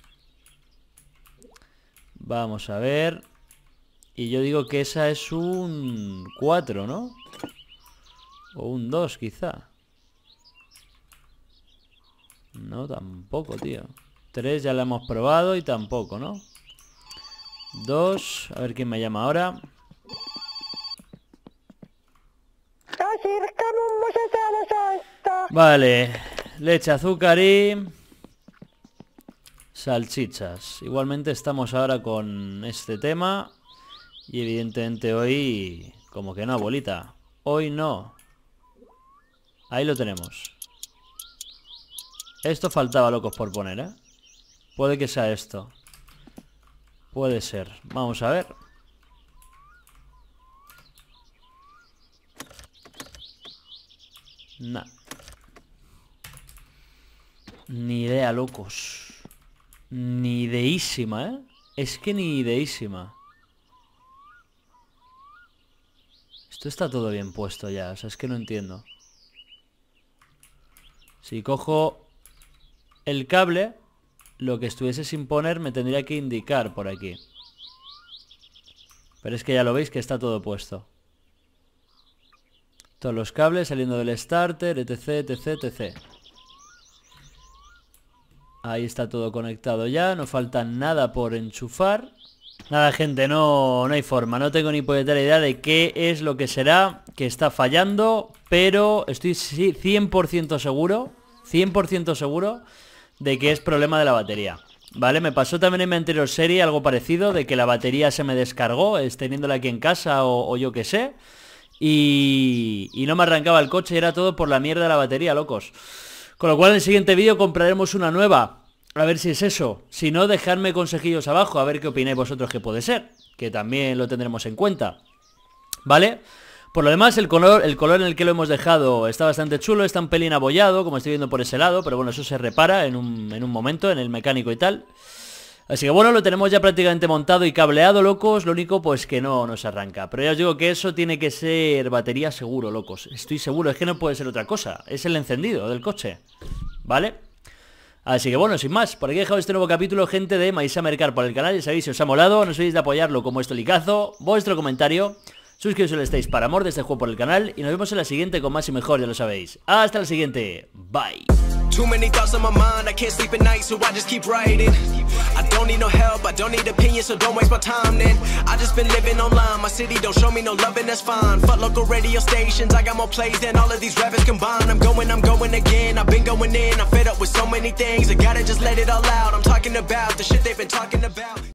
Vamos a ver. Y yo digo que esa es un cuatro, ¿no? O un dos, quizá. No, tampoco, tío. tres ya la hemos probado y tampoco, ¿no? dos. A ver quién me llama ahora. Vale. Leche, azúcar y... salchichas. Igualmente estamos ahora con este tema. Y evidentemente hoy... como que no, bolita. Hoy no. Ahí lo tenemos. Esto faltaba, locos, por poner, ¿eh? Puede que sea esto. Puede ser. Vamos a ver. Nah. Ni idea, locos. Ni ideísima, ¿eh? Es que ni ideísima. Esto está todo bien puesto ya. O sea, es que no entiendo. Si cojo el cable, lo que estuviese sin poner me tendría que indicar por aquí. Pero es que ya lo veis que está todo puesto. Todos los cables saliendo del starter, etc, etc, etc. Ahí está todo conectado ya, no falta nada por enchufar. Nada, gente, no, no hay forma, no tengo ni puñetera idea de qué es lo que será que está fallando, pero estoy cien por ciento seguro, cien por ciento seguro de que es problema de la batería. Vale, me pasó también en mi anterior serie algo parecido, de que la batería se me descargó, es, teniéndola aquí en casa o, o yo qué sé, y, y no me arrancaba el coche, y era todo por la mierda de la batería, locos. Con lo cual en el siguiente vídeo compraremos una nueva. A ver si es eso. Si no, dejadme consejillos abajo, a ver qué opináis vosotros que puede ser, que también lo tendremos en cuenta. ¿Vale? Por lo demás, el color, el color en el que lo hemos dejado está bastante chulo, está un pelín abollado, como estoy viendo por ese lado, pero bueno, eso se repara en un, en un momento, en el mecánico y tal. Así que bueno, lo tenemos ya prácticamente montado y cableado, locos, lo único pues que no nos arranca. Pero ya os digo que eso tiene que ser batería seguro, locos. Estoy seguro, es que no puede ser otra cosa, es el encendido del coche. ¿Vale? Así que bueno, sin más, por aquí he dejado este nuevo capítulo, gente, de My Summer Car por el canal. Ya sabéis, si os ha molado, no os olvidéis de apoyarlo con vuestro licazo, vuestro comentario. Suscribiros si lo estáis para amor de este juego por el canal. Y nos vemos en la siguiente con más y mejor, ya lo sabéis. Hasta la siguiente, bye. Too many thoughts on my mind, I can't sleep at night, so I just keep writing. I don't need no help, I don't need opinions, so don't waste my time then. I just been living online, my city don't show me no love and that's fine. Fuck local radio stations, I got more plays than all of these rappers combined. I'm going, I'm going again, I've been going in, I'm fed up with so many things. I gotta just let it all out, I'm talking about the shit they've been talking about.